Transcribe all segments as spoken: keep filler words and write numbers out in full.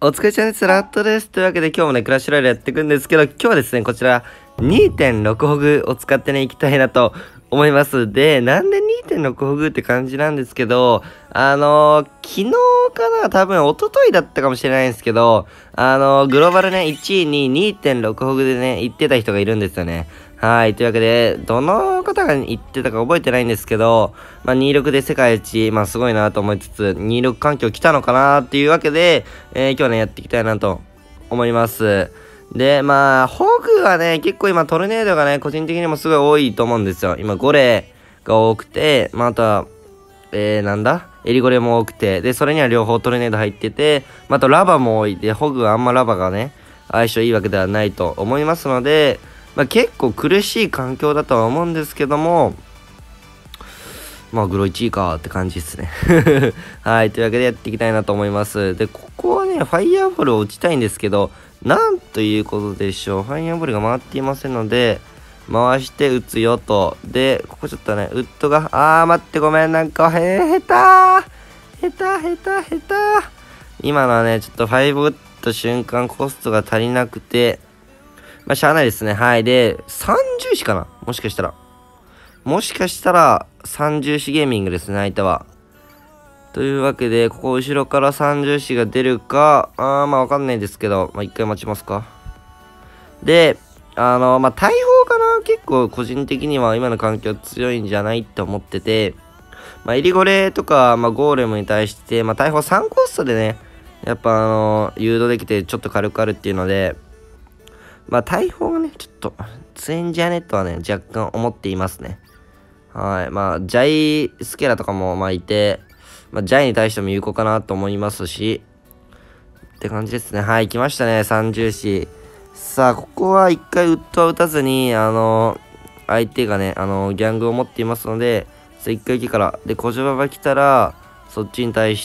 お疲れちゃんです。ラットです。というわけで今日もね、クラッシュロイヤルやっていくんですけど、今日はですね、こちら にてんろく ホグを使ってね、いきたいなと思います。で、なんで にてんろく ホグって感じなんですけど、あのー、昨日かな多分一昨日だったかもしれないんですけど、あのー、グローバルね、いちいに にてんろく ホグでね、行ってた人がいるんですよね。はい。というわけで、どの方が言ってたか覚えてないんですけど、まあ、にじゅうろくで世界一、まあ、すごいなと思いつつ、にじゅうろく環境来たのかなっていうわけで、えー、今日ね、やっていきたいなと思います。で、まあ、ホグはね、結構今トルネードがね、個人的にもすごい多いと思うんですよ。今、ゴレが多くて、まあ、あとは、えー、なんだエリゴレも多くて、で、それには両方トルネード入ってて、まあ、あとラバも多いで、ホグはあんまラバがね、相性いいわけではないと思いますので、まあ、結構苦しい環境だとは思うんですけども、まあ、グロいちいかって感じですね。はい。というわけでやっていきたいなと思います。で、ここはね、ファイヤーボールを打ちたいんですけど、なんということでしょう。ファイヤーボールが回っていませんので、回して打つよと。で、ここちょっとね、ウッドが、あー、待って、ごめん、なんか、へー、へたー。へたへたへた今のはね、ちょっとファイブ打った瞬間コストが足りなくて、まあ、しゃあないですね。はい。で、さんじゅう子かなもしかしたら。もしかしたら、さんじゅう子ゲーミングですね、相手は。というわけで、ここ後ろからさんじゅう子が出るか、あー、まあわかんないですけど、まあ一回待ちますか。で、あの、まあ大砲かな結構個人的には今の環境強いんじゃないって思ってて、まあエリゴレとか、まあゴーレムに対して、まあ大砲さんコストでね、やっぱあの、誘導できてちょっと軽くあるっていうので、まあ大砲がね、ちょっと強いんじゃねとはね、若干思っていますね。はい。まあ、ジャイスケラとかもまあいて、まあ、ジャイに対しても有効かなと思いますし、って感じですね。はい、来ましたね、さんじゅう子。さあ、ここは一回ウッドは打たずに、あのー、相手がね、あのー、ギャングを持っていますので、一回受けから、で、小島が来たら、そっちに対して、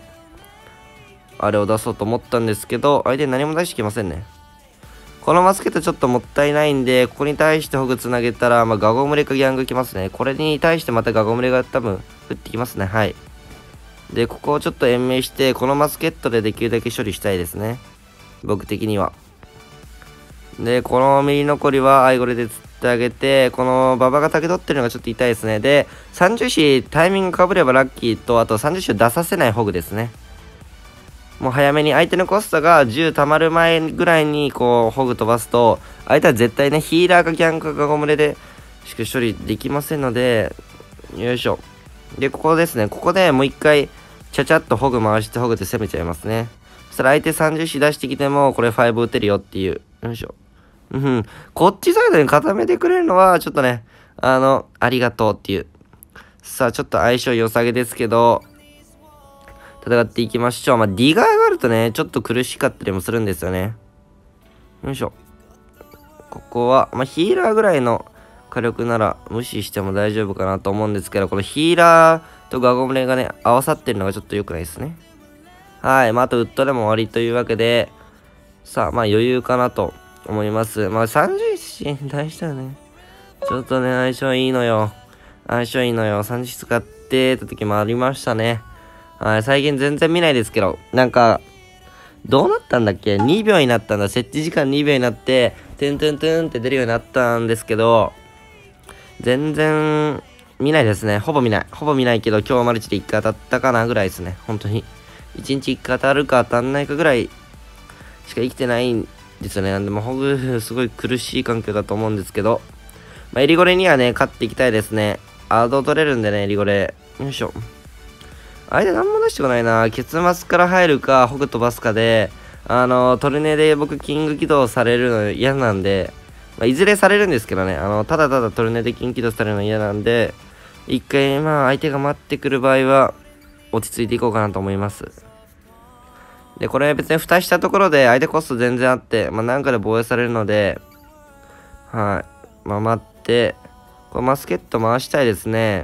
あれを出そうと思ったんですけど、相手何も出してきませんね。このマスケットちょっともったいないんで、ここに対してホグつなげたら、まあ、ガゴムレかギャング来ますね。これに対してまたガゴムレが多分、降ってきますね。はい。で、ここをちょっと延命して、このマスケットでできるだけ処理したいですね。僕的には。で、このミリ残りはアイゴレで釣ってあげて、この馬場が竹取ってるのがちょっと痛いですね。で、さんじゅう子タイミングかぶればラッキーと、あとさんじゅう子を出させないホグですね。もう早めに相手のコストがじゅう溜まる前ぐらいにこうホグ飛ばすと、相手は絶対ねヒーラーかギャンかガゴムレでしか処理できませんので、よいしょ。で、ここですね。ここでもう一回ちゃちゃっとホグ回してホグで攻めちゃいますね。そしたら相手さんじゅう子出してきてもこれご打てるよっていう。よいしょ。うん。こっちサイドに固めてくれるのはちょっとね、あの、ありがとうっていう。さあ、ちょっと相性良さげですけど、戦っていきましょう。まあ、ディガーがあるとね、ちょっと苦しかったりもするんですよね。よいしょ。ここは、まあ、ヒーラーぐらいの火力なら無視しても大丈夫かなと思うんですけど、このヒーラーとガゴムレがね、合わさってるのがちょっと良くないですね。はい。まあ、あとウッドでも終わりというわけで、さあ、まあ余裕かなと思います。まあ、さんじゅう子に対してはね、ちょっとね、相性いいのよ。相性いいのよ。さんじゅう子使ってた時もありましたね。はい、最近全然見ないですけど、なんか、どうなったんだっけ ?に 秒になったんだ。設置時間にびょうになって、トゥントゥントゥンって出るようになったんですけど、全然見ないですね。ほぼ見ない。ほぼ見ないけど、今日マルチでいっかい当たったかなぐらいですね。本当に。いちにちいっかい当たるか当たんないかぐらいしか生きてないんですよね。なんで、もうホグ、すごい苦しい環境だと思うんですけど、まあ、エリゴレにはね、勝っていきたいですね。アード取れるんでね、エリゴレ。よいしょ。相手何も出してこないな。結末から入るか、ホグ飛ばすかで、あの、トルネで僕、キング起動されるの嫌なんで、まあ、いずれされるんですけどね、あの、ただただトルネでキング起動されるの嫌なんで、一回、まあ、相手が待ってくる場合は、落ち着いていこうかなと思います。で、これ別に蓋したところで、相手コスト全然あって、まあ、なんかで防衛されるので、はい。まあ、待って、これマスケット回したいですね。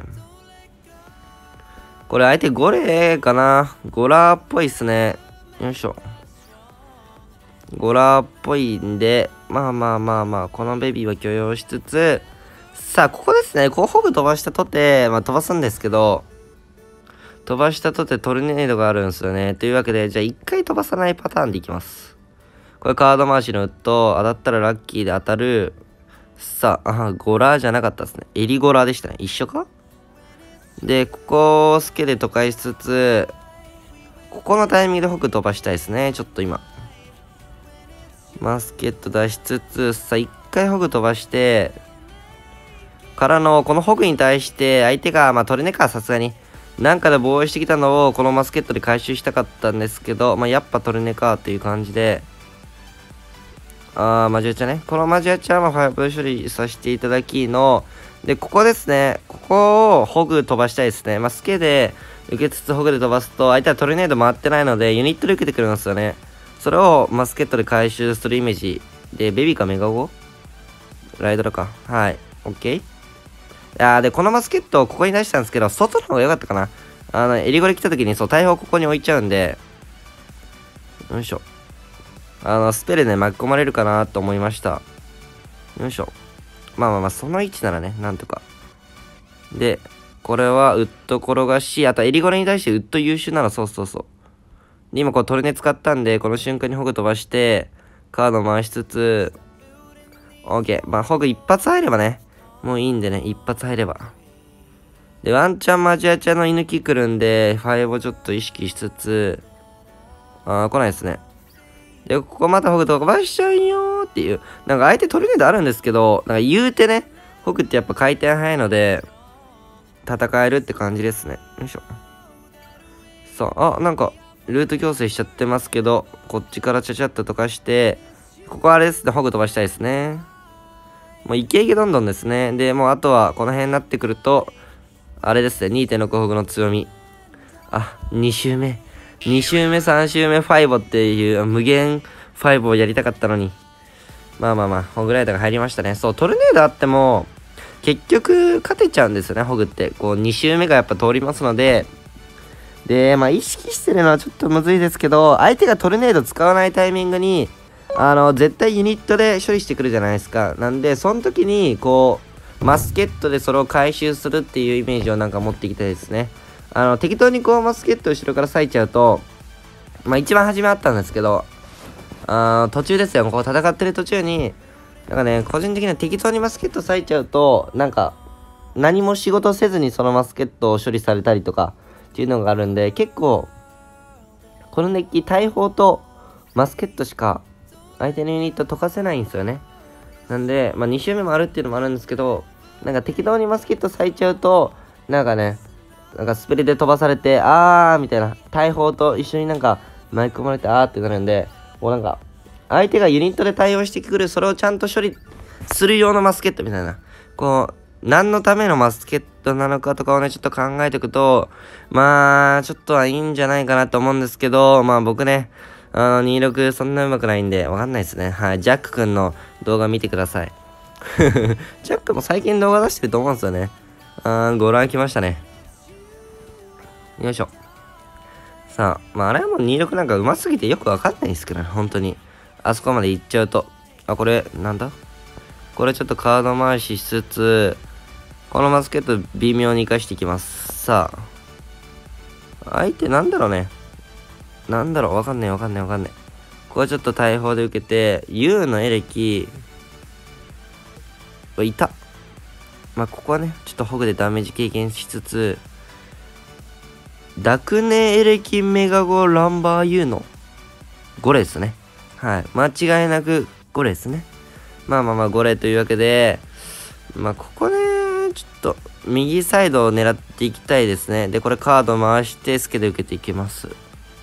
これ相手ゴレかなゴラーっぽいっすね。よいしょ。ゴラーっぽいんで、まあまあまあまあ、このベビーは許容しつつ、さあ、ここですね。こうホグ飛ばしたとて、まあ飛ばすんですけど、 飛ばしたとてトルネードがあるんですよね。というわけで、じゃあ一回飛ばさないパターンでいきます。これカード回しのウッド、当たったらラッキーで当たる。さあ、あ、ゴラーじゃなかったですね。エリゴラーでしたね。一緒か？で、ここをスケで溶かしつつ、ここのタイミングでホグ飛ばしたいですね。ちょっと今。マスケット出しつつ、さあ、一回ホグ飛ばして、からの、このホグに対して、相手が、まあ、トルネか、さすがに。なんかで防衛してきたのを、このマスケットで回収したかったんですけど、まあ、やっぱトルネか、という感じで、あー、マジアチャね。このマジアチャは、まあ、ファイブ処理させていただきの、で、ここですね。ここをホグ飛ばしたいですね。まあ、スケで、受けつつホグで飛ばすと、相手はトルネード回ってないので、ユニットで受けてくるんですよね。それをマスケットで回収するイメージ。で、ベビーかメガゴライドラか。はい。オッケー。いやーで、このマスケットをここに出したんですけど、外の方が良かったかな。あの、エリゴレ来た時に、そう、大砲ここに置いちゃうんで、よいしょ。あの、スペルで巻き込まれるかなと思いました。よいしょ。まあまあまあ、その位置ならね、なんとか。で、これはウッド転がし、あとエリゴレに対してウッド優秀なら、そうそうそう。で、今こうトルネ使ったんで、この瞬間にホグ飛ばして、カード回しつつ、OK。まあ、ホグ一発入ればね、もういいんでね、一発入れば。で、ワンチャンマジアチャの居抜き来るんで、ファイブをちょっと意識しつつ、あー、来ないですね。で、ここまたホグ飛ばしちゃうよーっていう。なんか相手トルネードあるんですけど、なんか言うてね、ホグってやっぱ回転早いので、戦えるって感じですね。よいしょ。さあ、あ、なんか、ルート矯正しちゃってますけど、こっちからちゃちゃっと溶かして、ここはあれですね、ホグ飛ばしたいですね。もうイケイケどんどんですね。で、もうあとはこの辺になってくると、あれですね、にてんろく ホグの強み。あ、に周目。に周目、さん周目、ファイブっていう無限ファイブをやりたかったのに。まあまあまあ、ホグライダーが入りましたね。そう、トルネードあっても、結局勝てちゃうんですよね、ホグって。こう、に周目がやっぱ通りますので、で、まあ意識してるのはちょっとむずいですけど、相手がトルネード使わないタイミングに、あの、絶対ユニットで処理してくるじゃないですか。なんで、その時に、こう、マスケットでそれを回収するっていうイメージをなんか持っていきたいですね。あの、適当にこう、マスケット後ろから割いちゃうと、まあ一番初めあったんですけど、あ途中ですよ。こう戦ってる途中に、なんかね、個人的には適当にマスケット割いちゃうと、なんか、何も仕事せずにそのマスケットを処理されたりとか、っていうのがあるんで、結構、このデッキ、大砲とマスケットしか、相手のユニット溶かせないんですよね。なんで、まあに周目もあるっていうのもあるんですけど、なんか適当にマスケット割いちゃうと、なんかね、なんかスペリで飛ばされて、あーみたいな、大砲と一緒になんか巻き込まれて、あーってなるんで、もうなんか、相手がユニットで対応してくる、それをちゃんと処理する用のマスケットみたいな。こう、何のためのマスケットなのかとかをね、ちょっと考えていくと、まあ、ちょっとはいいんじゃないかなと思うんですけど、まあ僕ね、あの、にじゅうろくそんな上手くないんで、わかんないですね。はい。ジャックくんの動画見てください。ジャックも最近動画出してると思うんですよね。あー、ご覧来ましたね。よいしょ。さあ、まああれはもうにじゅうろくなんか上手すぎてよくわかんないですけどね、本当に。あそこまで行っちゃうと。あ、これ、なんだこれちょっとカード回ししつつ、このマスケット微妙に活かしていきます。さあ。相手なんだろうね。なんだろうわかんないわかんないわかんない。ここはちょっと大砲で受けて、U のエレキ、いた。まあ、ここはね、ちょっとホグでダメージ経験しつつ、ダクネエレキメガゴランバー U のご例ですね。はい。間違いなくご例ですね。まあまあまあご例というわけで、まあここね、ちょっと右サイドを狙っていきたいですね。で、これカード回してスケで受けていきます。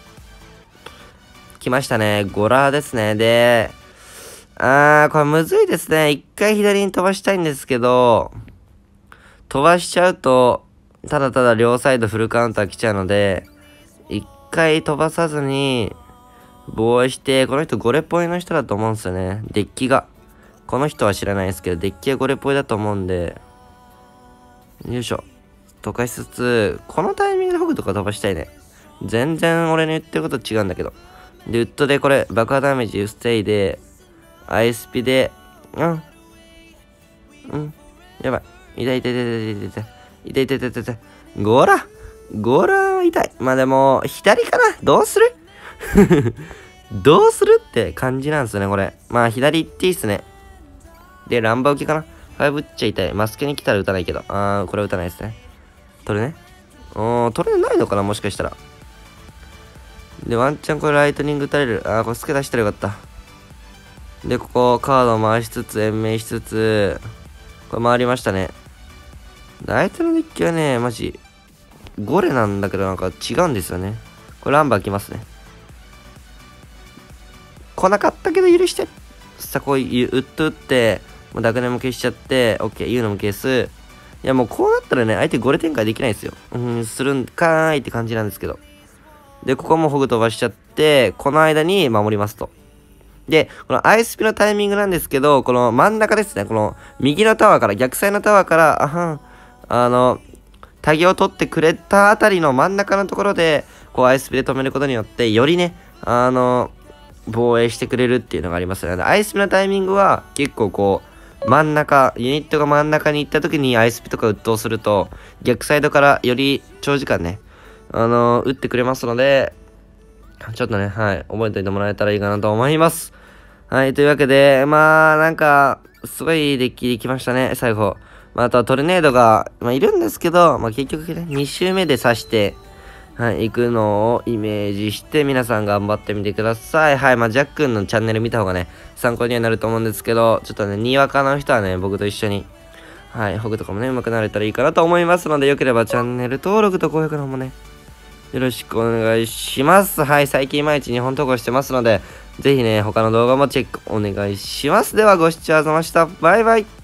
来ましたね。ゴラーですね。で、あー、これむずいですね。一回左に飛ばしたいんですけど、飛ばしちゃうと、ただただ両サイドフルカウンター来ちゃうので、一回飛ばさずに、防衛して、この人ごレポイの人だと思うんですよね。デッキが。この人は知らないですけど、デッキはごレポイだと思うんで、よいしょ。溶かしつつ、このタイミングでホグとか飛ばしたいね。全然俺の言ってること違うんだけど。で、ウッドでこれ、爆破ダメージ防いで、アイエスピー で、うん。うん。やばい。痛い痛い痛い痛い痛い痛い痛い痛い痛い痛い。ごらゴーラーは痛い。まあでも、左かなどうするどうするって感じなんですよね、これ。まあ左行っていいっすね。で、ランバ受けかな ?ファイブ 打っちゃ痛い。マスケに来たら打たないけど。あー、これは打たないですね。取るね。おー、取れないのかなもしかしたら。で、ワンチャンこれライトニング打たれる。あー、これスケ出したらよかった。で、ここ、カード回しつつ、延命しつつ、これ回りましたね。相手のデッキはね、マジ、ゴレなんだけどなんか違うんですよね。これランバー来ますね。来なかったけど許して。さあ、こういう、ウッド打って、もうダクネも消しちゃって、オッケー、ユーのも消す。いや、もうこうなったらね、相手ゴレ展開できないですよ。うん、するんかーいって感じなんですけど。で、ここもホグ飛ばしちゃって、この間に守りますと。で、このアイスピのタイミングなんですけど、この真ん中ですね、この右のタワーから、逆サイのタワーから、あはん、あの、タギを取ってくれたあたりの真ん中のところで、こうアイスピで止めることによって、よりね、あの、防衛してくれるっていうのがありますよね。アイスピのタイミングは、結構こう、真ん中、ユニットが真ん中に行った時にアイスピとか鬱陶すると、逆サイドからより長時間ね、あの、打ってくれますので、ちょっとね、はい、覚えておいてもらえたらいいかなと思います。はい、というわけで、まあ、なんか、すごいデッキできましたね、最後。まあ、あとはトルネードが、まあ、いるんですけど、まあ、結局ね、に周目で刺して、はい、行くのをイメージして、皆さん頑張ってみてください。はい、まあ、ジャックンのチャンネル見た方がね、参考にはなると思うんですけど、ちょっとね、にわかの人はね、僕と一緒に、はい、ホグとかもね、上手くなれたらいいかなと思いますので、よければチャンネル登録と高評価の方もね、よろしくお願いします。はい、最近毎日にほん投稿してますので、ぜひね、他の動画もチェックお願いします。では、ご視聴ありがとうございました。バイバイ。